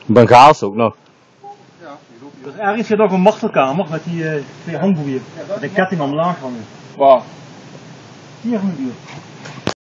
Bengaals ook nog. Ja, die loopt hier. Dus ergens zit ook een martelkamer met die twee hangboeien. Met een ketting omlaag hangen. Waar? Hier hangt die.